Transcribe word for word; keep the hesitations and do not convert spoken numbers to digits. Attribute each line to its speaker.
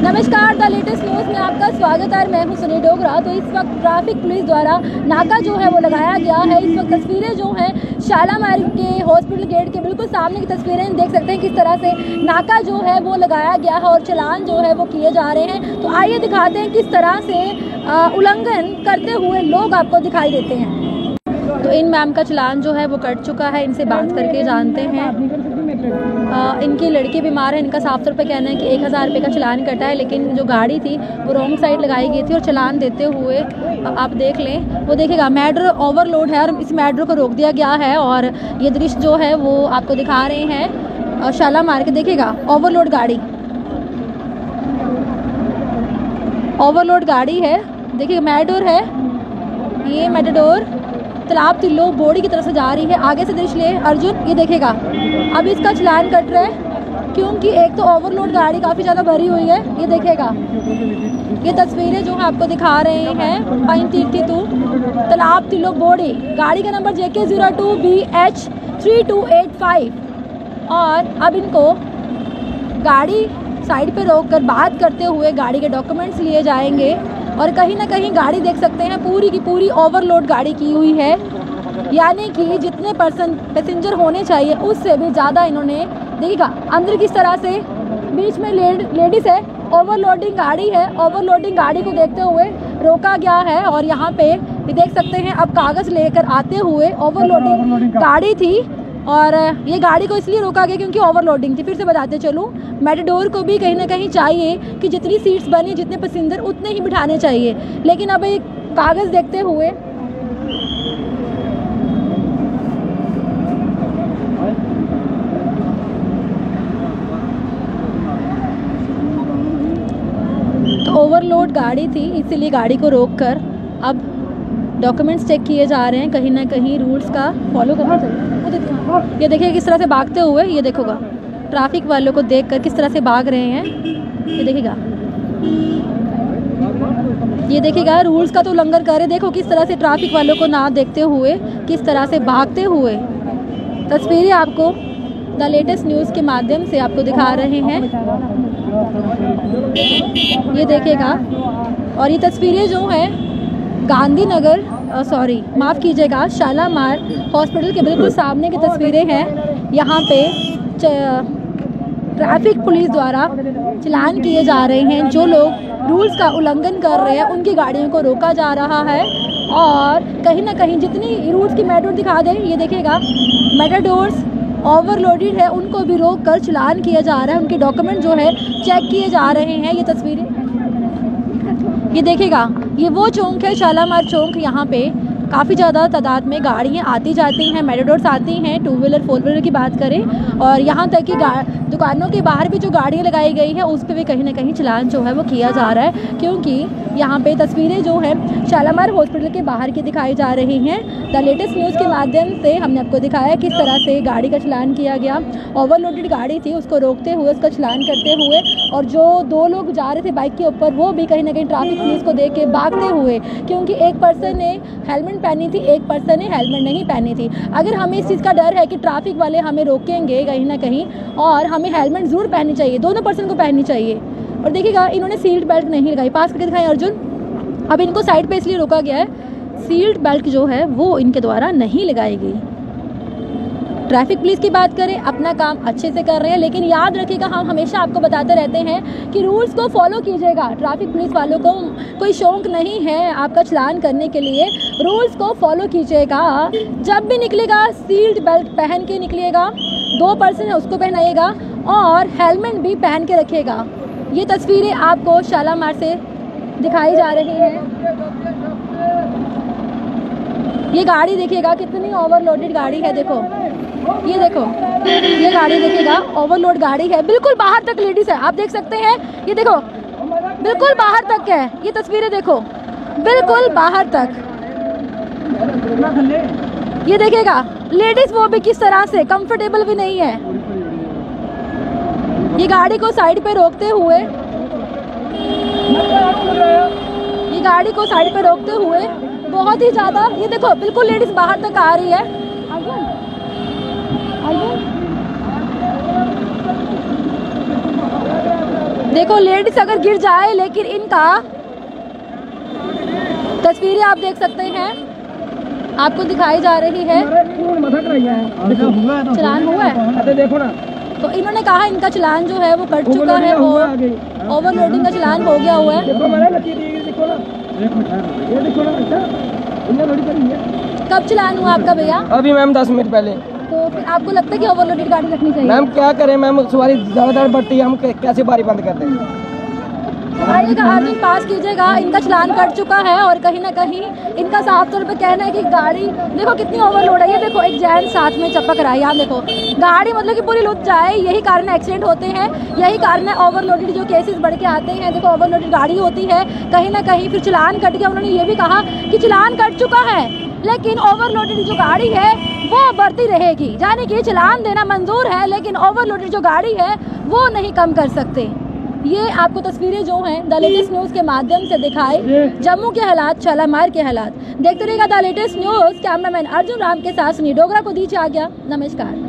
Speaker 1: नमस्कार, the latest news में आपका स्वागत है। मैं हूं सुनी डोगरा। तो इस वक्त ट्रैफिक पुलिस द्वारा नाका जो है वो लगाया गया है। इस वक्त तस्वीरें जो हैं शालामार के हॉस्पिटल गेट के बिल्कुल सामने की तस्वीरें देख सकते हैं किस तरह से नाका जो है वो लगाया गया है और चालान जो है वो किए जा रहे हैं। तो आइए दिखाते हैं किस तरह से उल्लंघन करते हुए लोग आपको दिखाई देते हैं। तो इन मैम का चालान जो है वो कट चुका है। इनसे बात करके जानते हैं। आ, इनकी लड़की बीमार है। इनका साफ तौर पे कहना है कि एक हज़ार रुपये का चालान कटा है, लेकिन जो गाड़ी थी वो रॉन्ग साइड लगाई गई थी और चालान देते हुए आप देख लें, वो देखिएगा मेट्रो ओवरलोड है और इस मेट्रो को रोक दिया गया है। और ये दृश्य जो है वो आपको दिखा रहे हैं और शालामार के देखिएगा ओवरलोड गाड़ी ओवरलोड गाड़ी है। देखिए मैटडोर है, ये मैटडोर तालाब तिल्लो बोड़ी की तरफ से जा रही है। आगे से दृश्य ले अर्जुन, ये देखेगा अब इसका चालान कट रहा है क्योंकि एक तो ओवरलोड गाड़ी काफ़ी ज़्यादा भरी हुई है। ये देखेगा, ये तस्वीरें जो है आपको दिखा रहे हैं पाइन तीर्थी टू तालाब तिल्लो बोड़ी। गाड़ी का number J K zero two B H three two eight five. और अब इनको गाड़ी साइड पे रोक कर बात करते हुए गाड़ी के डॉक्यूमेंट्स लिए जाएंगे। और कहीं ना कहीं गाड़ी देख सकते हैं पूरी की पूरी ओवरलोड गाड़ी की हुई है, यानी कि जितने पर्सन पैसेंजर होने चाहिए उससे भी ज़्यादा इन्होंने देखिएगा। अंदर किस तरह से बीच में लेड, लेडीज़ है। ओवरलोडिंग गाड़ी है, ओवरलोडिंग गाड़ी को देखते हुए रोका गया है। और यहाँ पे देख सकते हैं अब कागज़ लेकर आते हुए ओवरलोडिंग गाड़ी थी और ये गाड़ी को इसलिए रोका गया क्योंकि ओवरलोडिंग थी। फिर से बताते चलूँ, मेटाडोर को भी कहीं ना कहीं चाहिए कि जितनी सीट्स बनी जितने पैसेंजर उतने ही बिठाने चाहिए, लेकिन अब एक कागज़ देखते हुए तो ओवरलोड गाड़ी थी, इसीलिए गाड़ी को रोककर अब डॉक्यूमेंट्स चेक किए जा रहे हैं। कहीं ना कहीं रूल्स का फॉलो करना चाहिए। ये देखिए किस तरह से भागते हुए, ये देखोगा ट्रैफिक वालों को देखकर किस तरह से भाग रहे हैं। ये देखिएगा, ये देखिएगा रूल्स का तो उल्लंघन कर रहे। देखो किस तरह से ट्रैफिक वालों को ना देखते हुए किस तरह से भागते हुए तस्वीरें आपको द लेटेस्ट न्यूज़ के माध्यम से आपको दिखा रहे हैं। ये देखिएगा, और ये तस्वीरें जो हैं गांधीनगर सॉरी माफ़ कीजिएगा शालामार हॉस्पिटल के बिल्कुल सामने की तस्वीरें हैं। यहाँ पे ट्रैफिक पुलिस द्वारा चालान किए जा रहे हैं। जो लोग रूल्स का उल्लंघन कर रहे हैं उनकी गाड़ियों को रोका जा रहा है। और कहीं ना कहीं जितनी रूल्स की मेटाडोर दिखा दें, ये देखिएगा मेटाडोर्स ओवरलोडेड है, उनको भी रोक कर चालान किया जा रहा है। उनके डॉक्यूमेंट जो है चेक किए जा रहे हैं। ये तस्वीरें ये देखिएगा, ये वो चौक है शालामार चौक। यहाँ पे काफ़ी ज़्यादा तादाद में गाड़ियाँ आती जाती हैं, मेटाडोर्स आती हैं, टू व्हीलर फोर व्हीलर की बात करें। और यहाँ तक कि दुकानों के बाहर भी जो गाड़ियाँ लगाई गई है उस पर भी कहीं ना कहीं चालान जो है वो किया जा रहा है, क्योंकि यहाँ पे तस्वीरें जो है शालामार हॉस्पिटल के बाहर की दिखाई जा रही हैं। द लेटेस्ट न्यूज़ के माध्यम से हमने आपको दिखाया किस तरह से गाड़ी का चालान किया गया। ओवरलोडेड गाड़ी थी, उसको रोकते हुए उसका चालान करते हुए, और जो दो लोग जा रहे थे बाइक के ऊपर वो भी कहीं ना कहीं ट्रैफिक पुलिस को देख के भागते हुए, क्योंकि एक पर्सन ने हेलमेट पहनी थी, एक पर्सन ने हेलमेट नहीं पहनी थी। अगर हमें इस चीज़ का डर है कि ट्रैफिक वाले हमें रोकेंगे कहीं ना कहीं, और हमें हेलमेट ज़रूर पहननी चाहिए, दोनों पर्सन को पहननी चाहिए। और देखिएगा इन्होंने सीट बेल्ट नहीं लगाई। पास करके दिखाएं अर्जुन। अब इनको साइड पे इसलिए रोका गया है, सीट बेल्ट जो है वो इनके द्वारा नहीं लगाई गई। ट्रैफिक पुलिस की बात करें, अपना काम अच्छे से कर रहे हैं, लेकिन याद रखिएगा हम हमेशा आपको बताते रहते हैं कि रूल्स को फॉलो कीजिएगा। ट्रैफिक पुलिस वालों को कोई शौक नहीं है आपका चालान करने के लिए, रूल्स को फॉलो कीजिएगा। जब भी निकलेगा सीट बेल्ट पहन के निकलिएगा, दो पर्सन है उसको पहनाइएगा और हेलमेट भी पहन के रखिएगा। ये तस्वीरें आपको शालामार से दिखाई जा रही हैं। ये गाड़ी देखिएगा कितनी ओवरलोडेड गाड़ी है। देखो ये देखो, ये गाड़ी देखिएगा ओवरलोड गाड़ी है, बिल्कुल बाहर तक लेडीज है, आप देख सकते हैं। ये देखो बिल्कुल बाहर तक है, ये तस्वीरें देखो बिल्कुल बाहर तक। ये देखिएगा लेडीज वो भी किस तरह से कंफर्टेबल भी नहीं है। ये गाड़ी को साइड पे रोकते हुए ये गाड़ी को साइड पे रोकते हुए बहुत ही ज़्यादा, ये देखो बिल्कुल लेडीज बाहर तक आ रही है। देखो लेडीज अगर गिर जाए, लेकिन इनका तस्वीरें आप देख सकते हैं, आपको दिखाई जा रही है। चलान हुआ है, देखो ना। तो इन्होंने कहा इनका चलान जो है वो कट चुका है और ओवरलोडिंग का चलान हो गया हुआ है। कब चलान हुआ आपका भैया?
Speaker 2: अभी मैम दस मिनट पहले।
Speaker 1: तो फिर आपको लगता है कि ओवरलोडेड गाड़ी रखनी चाहिए?
Speaker 2: मैम क्या करें मैम, सवारी ज़्यादातर बढ़ती है, हम कैसे बारी बंद कर दें?
Speaker 1: आइएगा, अर्जुन पास कीजिएगा। इनका चलान कट चुका है और कहीं ना कहीं इनका साफ तौर पे कहना है कि गाड़ी देखो कितनी ओवरलोड है। ये देखो एक जैन साथ में चपक रहा है, यहाँ देखो गाड़ी मतलब कि पूरी लुट जाए। यही कारण एक्सीडेंट होते हैं, यही कारण है ओवरलोडेड जो केसेस बढ़ के आते हैं। देखो ओवरलोडेड गाड़ी होती है, कहीं ना कहीं फिर चलान कट गया। उन्होंने ये भी कहा कि चलान कट चुका है, लेकिन ओवरलोडेड जो गाड़ी है वो बढ़ती रहेगी। यानी कि चलान देना मंजूर है, लेकिन ओवरलोडेड जो गाड़ी है वो नहीं कम कर सकते। ये आपको तस्वीरें जो हैं द लेटेस्ट न्यूज़ के माध्यम से दिखाए जम्मू के हालात, शालामार के हालात। देखते रहिएगा the latest news. Cameraman Arjun Ram के साथ सुनी डोगरा को दीजिए आज्ञा। नमस्कार।